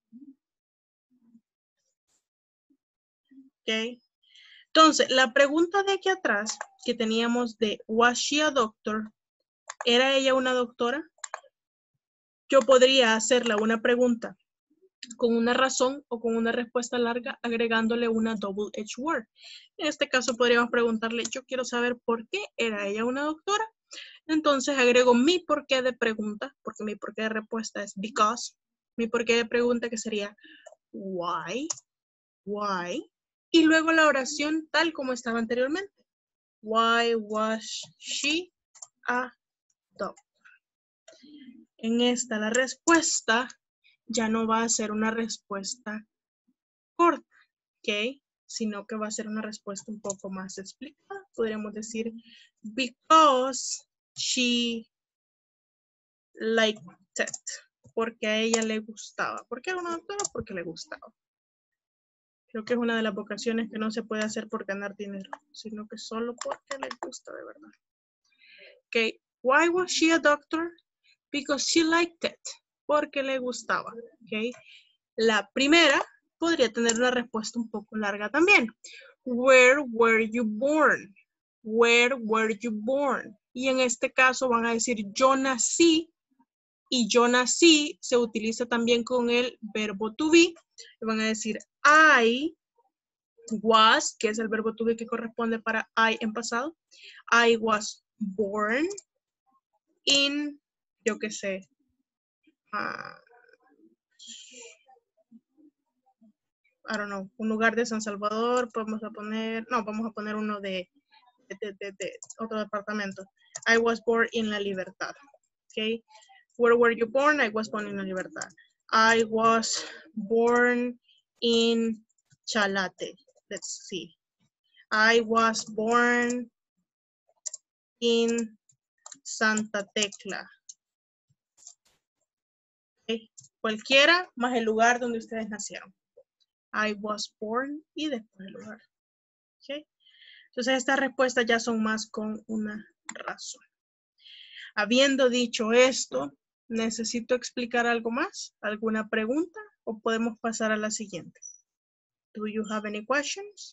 ¿Ok? Entonces, la pregunta de aquí atrás que teníamos de was she a doctor, ¿era ella una doctora? Yo podría hacerle una pregunta con una razón o con una respuesta larga agregándole una double edge word. En este caso podríamos preguntarle, yo quiero saber por qué era ella una doctora. Entonces agrego mi porqué de pregunta, porque mi porqué de respuesta es because. Mi porqué de pregunta que sería why, y luego la oración tal como estaba anteriormente. Why was she a doctor? En esta la respuesta ya no va a ser una respuesta corta, ¿ok? Sino que va a ser una respuesta un poco más explicada. Podríamos decir, because she liked it. Porque a ella le gustaba. ¿Por qué era una doctora? Porque le gustaba. Creo que es una de las vocaciones que no se puede hacer por ganar dinero, sino que solo porque le gusta de verdad. Ok, why was she a doctor? Because she liked it. Porque le gustaba. Ok, la primera podría tener una respuesta un poco larga también. Where were you born? Where were you born? Y en este caso van a decir yo nací, y yo nací se utiliza también con el verbo to be. Y van a decir I was, que es el verbo to be que corresponde para I en pasado. I was born in, yo qué sé, I don't know, un lugar de San Salvador, vamos a poner uno de otro departamento. I was born in La Libertad. Okay. Where were you born? I was born in La Libertad. I was born in Chalate. Let's see. I was born in Santa Tecla. Okay. Cualquiera más el lugar donde ustedes nacieron. I was born y después el lugar. Okay. Entonces estas respuestas ya son más con una razón. Habiendo dicho esto, ¿necesito explicar algo más? ¿Alguna pregunta? ¿O podemos pasar a la siguiente? Do you have any questions?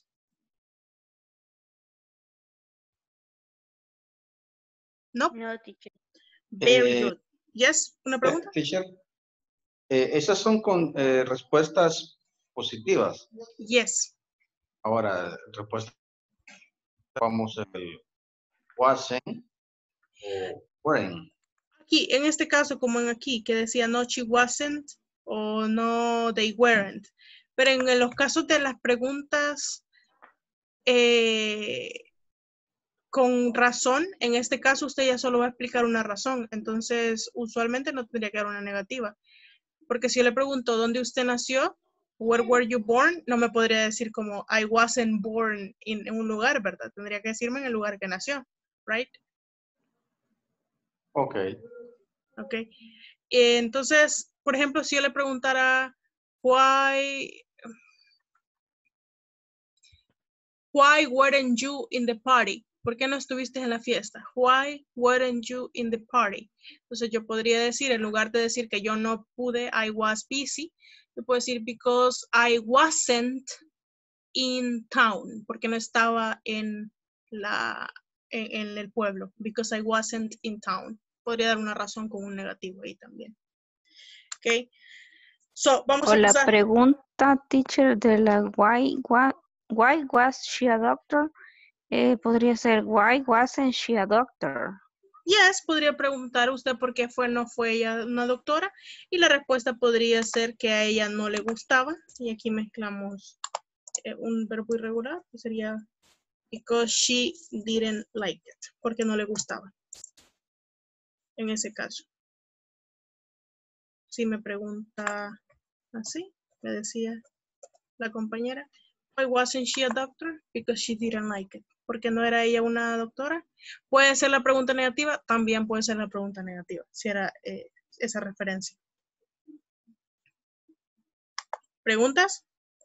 No. No, teacher. Very good. Yes, ¿una pregunta? Teacher, esas son con respuestas positivas. Yes. Ahora, respuesta, vamos el wasn't o weren't. Aquí, en este caso, como en aquí, que decía no, she wasn't o no, they weren't. Pero en los casos de las preguntas con razón, en este caso usted ya solo va a explicar una razón. Entonces, usualmente no tendría que dar una negativa. Porque si yo le pregunto dónde usted nació, where were you born, no me podría decir como I wasn't born en un lugar, ¿verdad? Tendría que decirme en el lugar que nació, right? Ok. Ok. Entonces, por ejemplo, si yo le preguntara why weren't you in the party? ¿Por qué no estuviste en la fiesta? Why weren't you in the party? Entonces yo podría decir, en lugar de decir que yo no pude, I was busy, yo puedo decir because I wasn't in town, porque no estaba en el pueblo, because I wasn't in town. Podría dar una razón con un negativo ahí también. Ok. So, vamos O a la pasar. pregunta, teacher, de la why was she a doctor? Podría ser why wasn't she a doctor? Yes, podría preguntar usted por qué no fue ella una doctora, y la respuesta podría ser que a ella no le gustaba, y aquí mezclamos un verbo irregular, que sería because she didn't like it, porque no le gustaba. En ese caso. Si me pregunta así, me decía la compañera, why wasn't she a doctor? Because she didn't like it. porque no era ella una doctora. Puede ser la pregunta negativa, también puede ser la pregunta negativa, si era esa referencia. ¿Preguntas?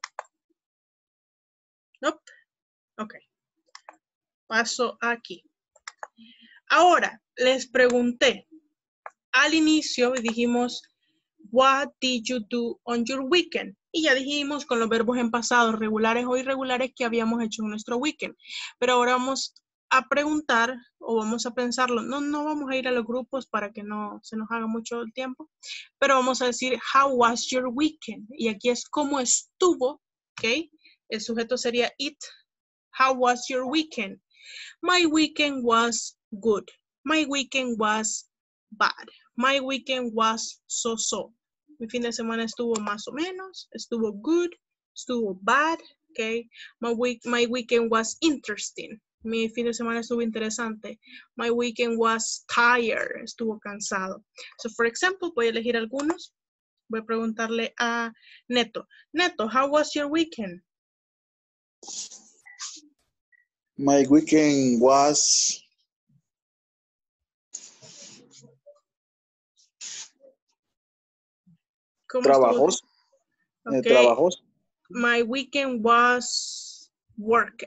Nope. Ok. Paso aquí. Ahora, les pregunté al inicio y dijimos, what did you do on your weekend? Y ya dijimos con los verbos en pasado, regulares o irregulares, que habíamos hecho en nuestro weekend. Pero ahora vamos a preguntar o vamos a pensarlo. No vamos a ir a los grupos para que no se nos haga mucho el tiempo. Pero vamos a decir, how was your weekend? Y aquí es cómo estuvo, ¿ok? El sujeto sería it. How was your weekend? My weekend was good. My weekend was bad. My weekend was so-so. Mi fin de semana estuvo más o menos, estuvo good, estuvo bad, okay? My weekend was interesting. Mi fin de semana estuvo interesante. My weekend was tired, estuvo cansado. So, for example, voy a elegir algunos. Voy a preguntarle a Neto. Neto, how was your weekend? My weekend was trabajos. Okay. Trabajos. My weekend was work.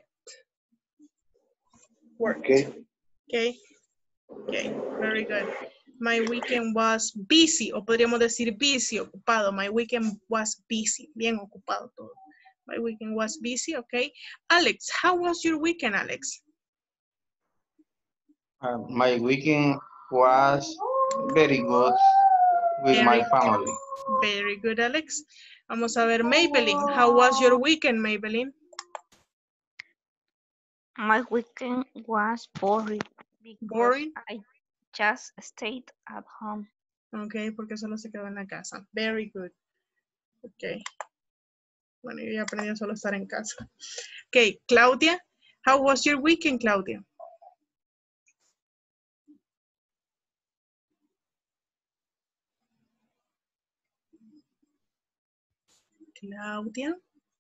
Okay. Okay. Okay. Very good. My weekend was busy, o podríamos decir busy, ocupado. My weekend was busy. Bien ocupado todo. My weekend was busy, okay. Alex, how was your weekend, Alex? My weekend was very good with my family. Very good, Alex. Vamos a ver, Maybelline. How was your weekend, Maybelline? My weekend was boring because Boring? I just stayed at home. Okay, porque solo se quedó en la casa. Very good. Okay. Bueno, yo ya aprendí a solo estar en casa. Okay, Claudia. How was your weekend, Claudia? Claudia.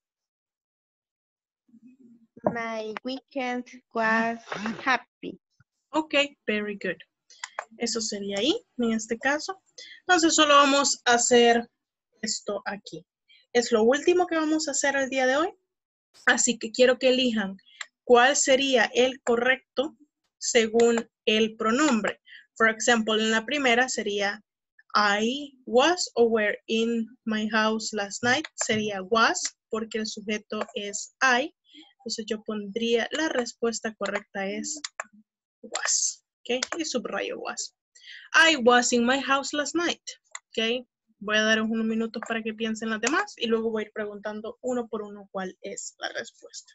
My weekend was happy. Ok, very good. Eso sería ahí, en este caso. Entonces, solo vamos a hacer esto aquí. Es lo último que vamos a hacer el día de hoy. Así que quiero que elijan cuál sería el correcto según el pronombre. For example, en la primera sería I was or were in my house last night. Sería was porque el sujeto es I. Entonces yo pondría la respuesta correcta es was. ¿Ok? Y subrayo was. I was in my house last night. ¿Ok? Voy a dar unos minutos para que piensen las demás y luego voy a ir preguntando uno por uno cuál es la respuesta.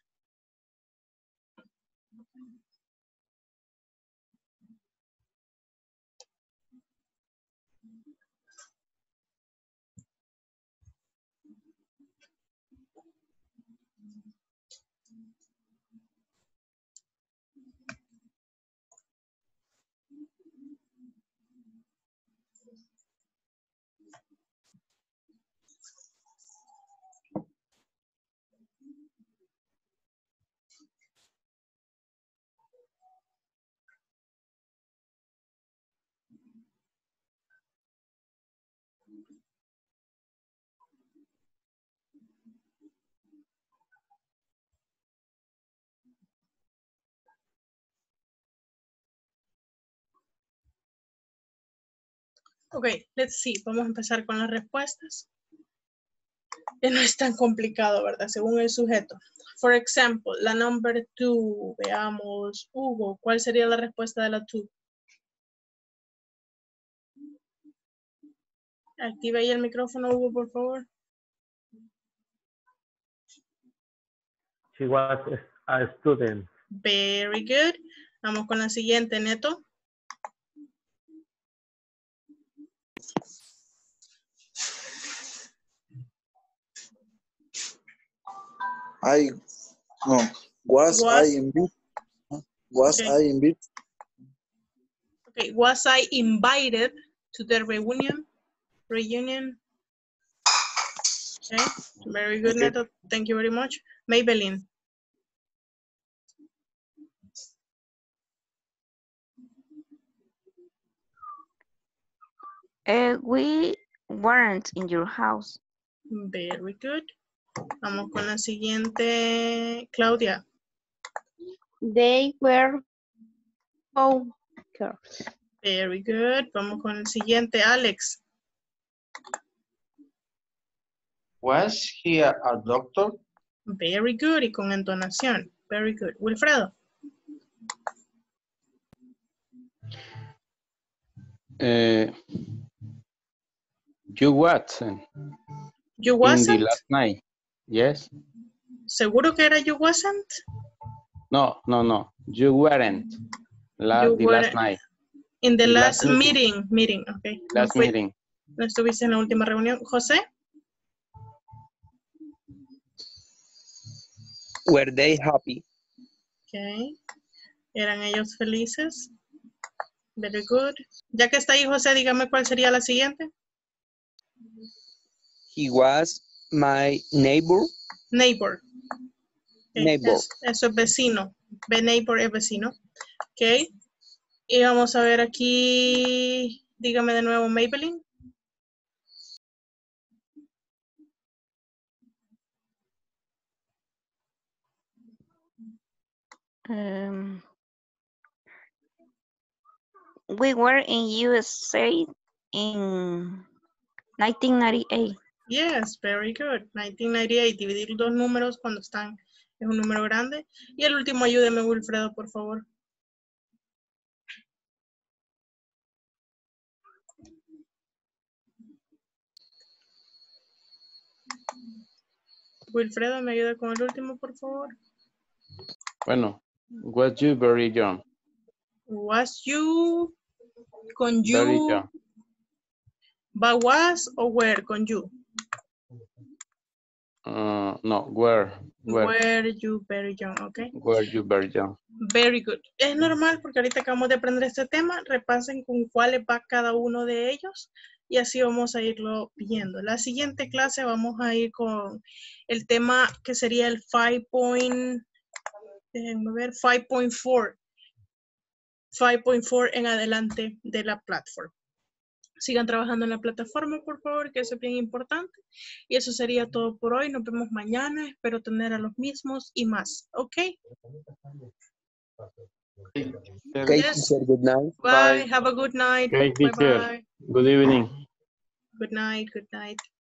Ok, let's see. Vamos a empezar con las respuestas. Que no es tan complicado, ¿verdad? Según el sujeto. For example, la number 2. Veamos, Hugo, ¿cuál sería la respuesta de la 2? Activa ahí el micrófono, Hugo, por favor. She was a student. Very good. Vamos con la siguiente, Neto. Was Was- I invited? Was Okay. I invited? Okay, was I invited to the reunion? Okay, very good, Okay. Neto. Thank you very much. Maybelline. We weren't in your house. Very good. Vamos con la siguiente, Claudia. They were co-workers. Very good. Vamos con el siguiente, Alex. Was he a doctor? Very good. Y con entonación. Very good. Wilfredo. You wasn't You in wasn't? the last night. Yes. ¿Seguro que era you wasn't? No. You weren't. You The last weren't. night. In the The last last meeting. Okay. Last No meeting. No estuviste en la última reunión. José. Were they happy? Okay. ¿Eran ellos felices? Very good. Ya que está ahí, José, dígame cuál sería la siguiente. He was my neighbor. Neighbor. Okay. Neighbor. Eso es vecino. Neighbor es vecino. Ok. Y vamos a ver aquí. Dígame de nuevo, Maybelline. We were in USA in 1998. Yes, very good. 1998. Dividir dos números cuando están es un número grande. Y el último, ayúdeme, Wilfredo, por favor. Wilfredo, ¿me ayuda con el último, por favor? Bueno, was you very young? Was you con Very you. young. But was o were con you. No, were Were you very young, okay? were you very young? Very good. Es normal porque ahorita acabamos de aprender este tema. Repasen con cuáles va cada uno de ellos y así vamos a irlo viendo. La siguiente clase vamos a ir con el tema que sería el 5.4. 5.4 en adelante de la plataforma. Sigan trabajando en la plataforma, por favor, que eso es bien importante. Y eso sería todo por hoy. Nos vemos mañana. Espero tener a los mismos y más. ¿Ok? Okay, Yes. teacher, good night. Bye. Have a good night. Okay, teacher. Bye-bye. Good evening. Good night. Good night.